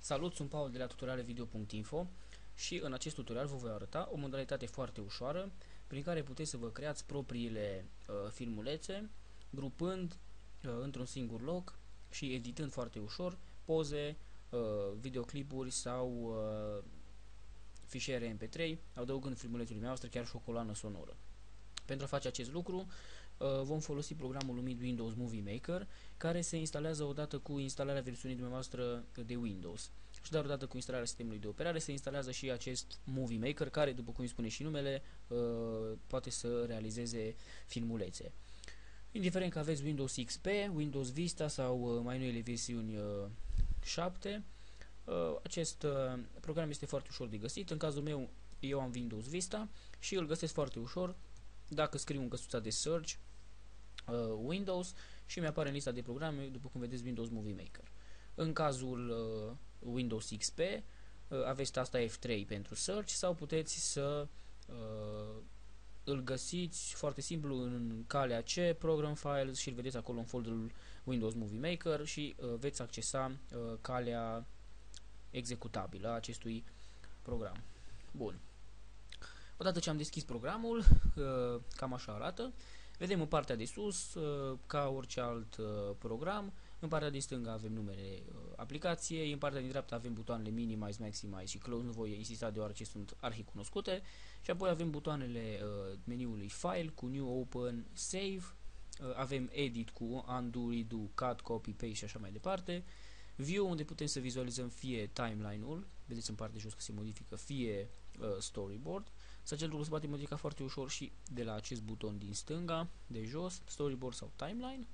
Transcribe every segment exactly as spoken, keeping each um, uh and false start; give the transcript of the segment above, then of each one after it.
Salut, sunt Paul de la tutoriale video punct info și în acest tutorial vă voi arăta o modalitate foarte ușoară prin care puteți să vă creați propriile uh, filmulețe, grupând uh, într-un singur loc și editând foarte ușor poze, uh, videoclipuri sau uh, fișiere M P trei, adăugând filmulețului dumneavoastră chiar și o coloană sonoră. Pentru a face acest lucru vom folosi programul numit Windows Movie Maker, care se instalează odată cu instalarea versiunii dumneavoastră de Windows. Și doar odată cu instalarea sistemului de operare se instalează și acest Movie Maker, care, după cum îi spune și numele, poate să realizeze filmulețe. Indiferent că aveți Windows X P, Windows Vista sau mai noile versiuni șapte, acest program este foarte ușor de găsit. În cazul meu, eu am Windows Vista și îl găsesc foarte ușor dacă scriu în căsuța de search uh, Windows și mi-apare în lista de programe, după cum vedeți, Windows Movie Maker. În cazul uh, Windows X P uh, aveți tasta F trei pentru search sau puteți să uh, îl găsiți foarte simplu în calea C, Program Files, și îl vedeți acolo în folderul Windows Movie Maker și uh, veți accesa uh, calea executabilă a acestui program. Bun. Odată ce am deschis programul, cam așa arată, vedem în partea de sus, ca orice alt program, în partea de stânga avem numele aplicației, în partea din dreapta avem butoanele Minimize, Maximize și Close, nu voi insista deoarece sunt arhicunoscute, și apoi avem butoanele meniului File cu New, Open, Save, avem Edit cu Undo, Redo, Cut, Copy, Paste și așa mai departe, View, unde putem să vizualizăm fie timeline-ul, vedeți în partea de jos că se modifică, fie Storyboard. Să acest lucru se poate modifica foarte ușor și de la acest buton din stânga, de jos, Storyboard sau Timeline.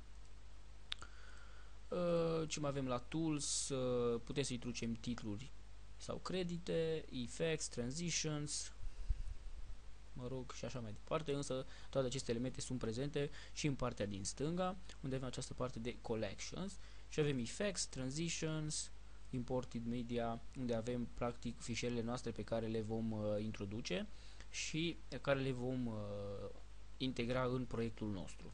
Uh, ce mai avem la Tools? Uh, putem să introducem titluri sau credite, Effects, Transitions, mă rog, și așa mai departe, însă toate aceste elemente sunt prezente și în partea din stânga, unde avem această parte de Collections și avem Effects, Transitions, Imported Media, unde avem practic fișierele noastre pe care le vom uh, introduce și care le vom uh, integra în proiectul nostru.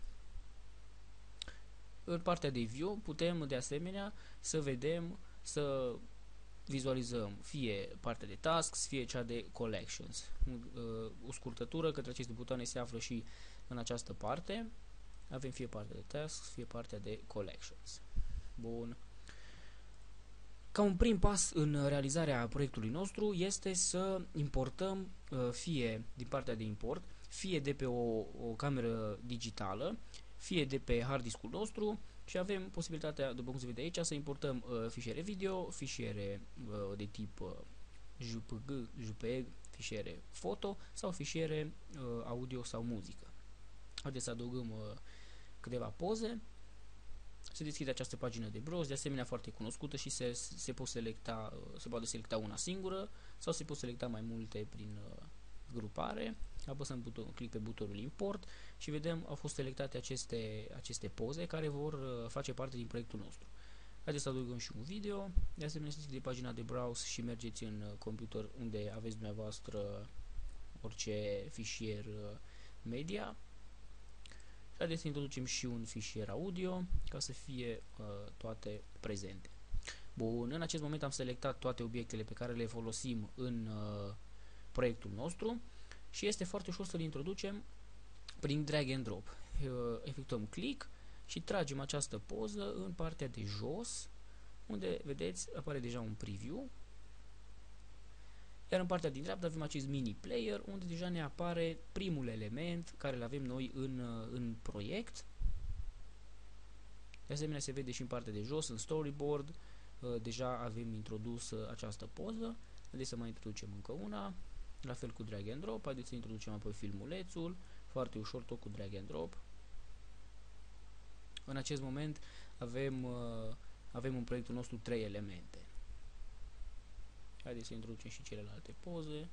În partea de View putem de asemenea să vedem, să vizualizăm fie partea de Tasks, fie cea de Collections. Uh, o scurtătură către aceste butoane se află și în această parte. Avem fie partea de Tasks, fie partea de Collections. Bun. Ca un prim pas în realizarea proiectului nostru este să importăm fie din partea de import, fie de pe o, o cameră digitală, fie de pe hard disk-ul nostru, și avem posibilitatea, după cum se vede aici, să importăm uh, fișiere video, fișiere uh, de tip uh, J P G, J P E G, fișiere foto sau fișiere uh, audio sau muzică. Haideți să adăugăm uh, câteva poze. Se deschide această pagină de browse, de asemenea foarte cunoscută, și se, se, pot selecta, se poate selecta una singură sau se pot selecta mai multe prin uh, grupare. Apăsăm buton, click pe butonul import și vedem au fost selectate aceste, aceste poze care vor uh, face parte din proiectul nostru. Haideți să adăugăm și un video. De asemenea, se deschide pagina de browse și mergeți în uh, computer unde aveți dumneavoastră orice fișier uh, media. Haideți să introducem și un fișier audio ca să fie uh, toate prezente. Bun, în acest moment am selectat toate obiectele pe care le folosim în uh, proiectul nostru și este foarte ușor să le introducem prin drag and drop. Uh, efectuăm click și tragem această poză în partea de jos, unde vedeți apare deja un preview. Iar în partea din dreapta avem acest mini player, unde deja ne apare primul element care îl avem noi în, în proiect. De asemenea se vede și în partea de jos, în storyboard, deja avem introdus această poză. Haideți să mai introducem încă una, la fel cu drag and drop. Haideți să introducem apoi filmulețul, foarte ușor, tot cu drag and drop. În acest moment avem, avem în proiectul nostru trei elemente. Haideți să introducem și celelalte poze.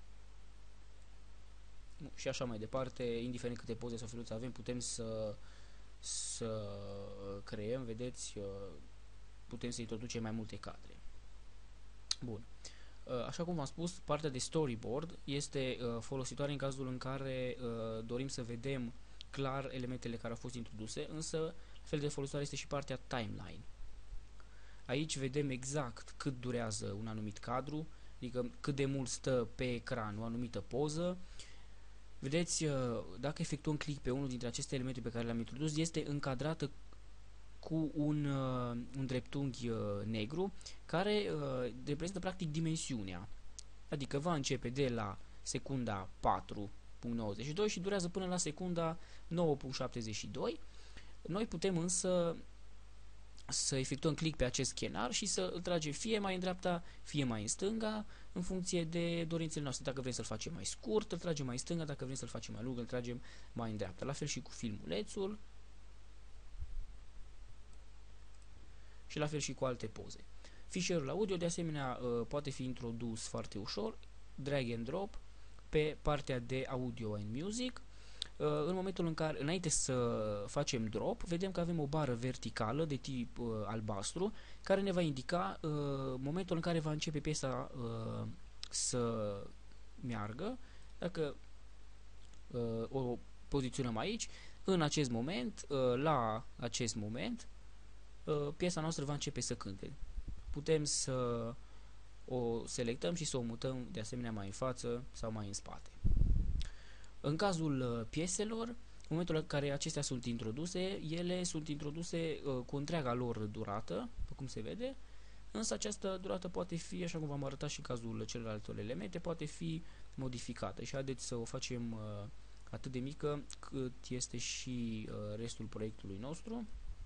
Și așa mai departe, indiferent câte poze sau filuțe avem, putem să, să creăm, vedeți, putem să introducem mai multe cadre. Bun. Așa cum v-am spus, partea de storyboard este folositoare în cazul în care dorim să vedem clar elementele care au fost introduse, însă fel de folositoare este și partea timeline. Aici vedem exact cât durează un anumit cadru, adică cât de mult stă pe ecran o anumită poză. Vedeți, dacă efectuăm click pe unul dintre aceste elemente pe care le-am introdus, este încadrată cu un, un dreptunghi negru care reprezintă practic dimensiunea. Adică va începe de la secunda patru virgulă nouăzeci și doi și durează până la secunda nouă virgulă șaptezeci și doi. Noi putem însă să efectuăm click pe acest scanar și să îl tragem fie mai în dreapta, fie mai în stânga, în funcție de dorințele noastre. Dacă vrem să-l facem mai scurt, îl tragem mai în stânga, dacă vrem să-l facem mai lung, îl tragem mai în dreapta. La fel și cu filmulețul și la fel și cu alte poze. Fișierul audio, de asemenea, poate fi introdus foarte ușor, drag and drop, pe partea de audio and music. În momentul în care, înainte să facem drop, vedem că avem o bară verticală de tip uh, albastru, care ne va indica uh, momentul în care va începe piesa uh, să meargă. Dacă uh, o poziționăm aici, în acest moment, uh, la acest moment, uh, piesa noastră va începe să cânte. Putem să o selectăm și să o mutăm de asemenea mai în față sau mai în spate. În cazul uh, pieselor, în momentul în care acestea sunt introduse, ele sunt introduse uh, cu întreaga lor durată, după cum se vede, însă această durată poate fi, așa cum v-am arătat și în cazul celorlalte elemente, poate fi modificată și haideți să o facem uh, atât de mică cât este și uh, restul proiectului nostru.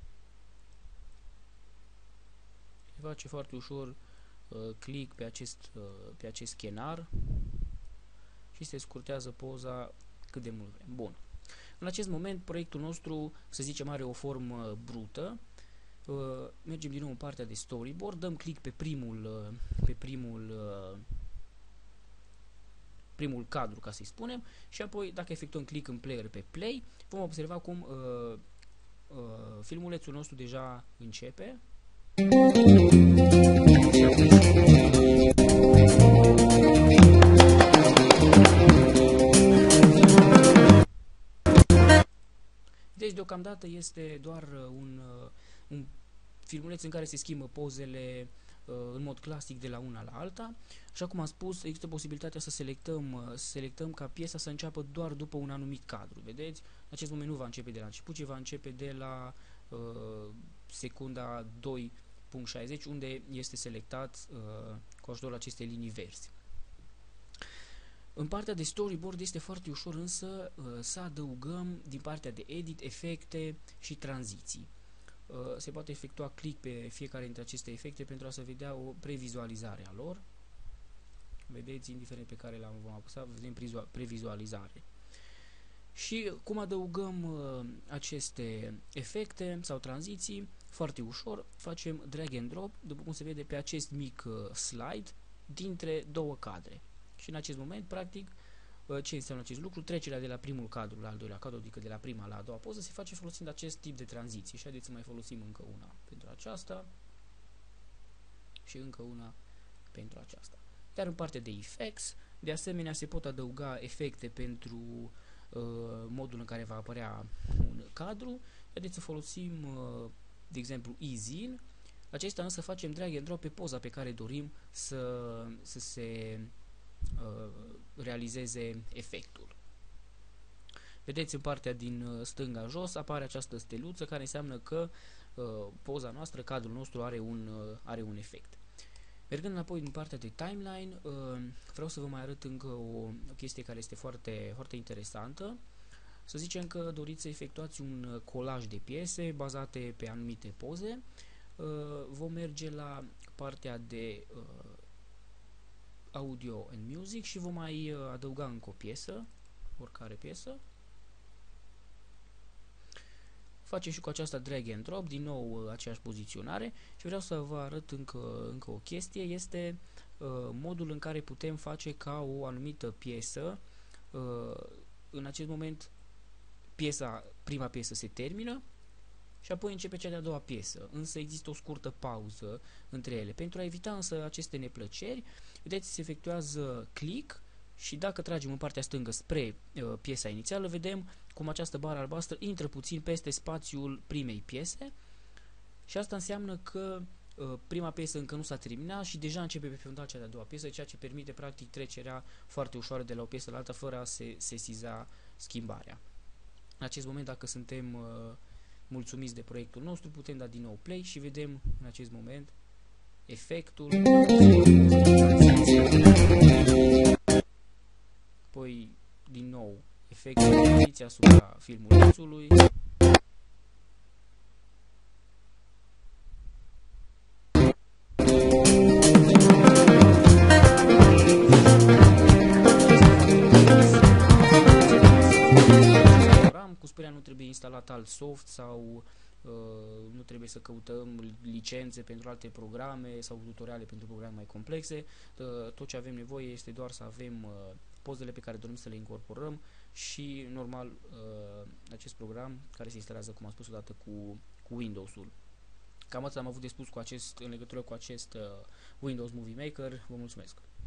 Se face foarte ușor uh, click pe acest, uh, pe acest scanar și se scurtează poza cât de mult vrem. Bun. În acest moment, proiectul nostru, să zicem, are o formă brută. Uh, mergem din nou în partea de storyboard, dăm click pe primul, uh, pe primul, uh, primul cadru, ca să-i spunem, și apoi, dacă efectuăm click în player pe play, vom observa cum uh, uh, filmulețul nostru deja începe. Deci, deocamdată, este doar un, un filmuleț în care se schimbă pozele în mod clasic de la una la alta. Așa cum am spus, există posibilitatea să selectăm, să selectăm ca piesa să înceapă doar după un anumit cadru. Vedeți? În acest moment nu va începe de la început, ci va începe de la uh, secunda doi virgulă șaizeci, unde este selectat uh, cu ajutorul acestei linii verzi. În partea de storyboard este foarte ușor însă uh, să adăugăm din partea de edit, efecte și tranziții. Uh, se poate efectua click pe fiecare dintre aceste efecte pentru a se vedea o previzualizare a lor. Vedeți, indiferent pe care l-am vom apăsa, vedem previzualizare. Și cum adăugăm uh, aceste efecte sau tranziții? Foarte ușor, facem drag and drop, după cum se vede pe acest mic uh, slide, dintre două cadre. Și în acest moment, practic, uh, ce înseamnă acest lucru? Trecerea de la primul cadru la al doilea cadru, adică de la prima la a doua poză, se face folosind acest tip de tranziție. Și haideți să mai folosim încă una pentru aceasta și încă una pentru aceasta. Iar în partea de effects, de asemenea, se pot adăuga efecte pentru uh, modul în care va apărea un cadru. Haideți să folosim, uh, de exemplu, ease in. Acesta însă facem drag and drop pe poza pe care dorim să, să se uh, realizeze efectul. Vedeți, în partea din stânga jos apare această steluță care înseamnă că uh, poza noastră, cadrul nostru are un, uh, are un efect. Mergând înapoi din partea de timeline, uh, vreau să vă mai arăt încă o, o chestie care este foarte, foarte interesantă. Să zicem că doriți să efectuați un colaj de piese bazate pe anumite poze. Uh, vom merge la partea de uh, audio and music și vom mai uh, adăuga încă o piesă, oricare piesă. Facem și cu aceasta drag and drop, din nou uh, aceeași poziționare, și vreau să vă arăt încă, încă o chestie, este uh, modul în care putem face ca o anumită piesă, uh, în acest moment piesa, prima piesă se termină și apoi începe cea de-a doua piesă, însă există o scurtă pauză între ele. Pentru a evita însă aceste neplăceri, vedeți, se efectuează click și dacă tragem în partea stângă spre uh, piesa inițială, vedem cum această bară albastră intră puțin peste spațiul primei piese și asta înseamnă că uh, prima piesă încă nu s-a terminat și deja începe pe fondal cea de-a doua piesă, ceea ce permite practic trecerea foarte ușoară de la o piesă la alta fără a se sesiza schimbarea. În acest moment, dacă suntem uh, mulțumiți de proiectul nostru, putem da din nou play și vedem în acest moment efectul, apoi din nou efectul poziția asupra filmulețului, cu speria nu trebuie instalat alt soft sau uh, nu trebuie să căutăm licențe pentru alte programe sau tutoriale pentru programe mai complexe. Uh, tot ce avem nevoie este doar să avem uh, pozele pe care dorim să le incorporăm și normal uh, acest program care se instalează, cum am spus, odată cu, cu Windows-ul. Cam atât am avut de spus cu acest, în legătură cu acest uh, Windows Movie Maker. Vă mulțumesc!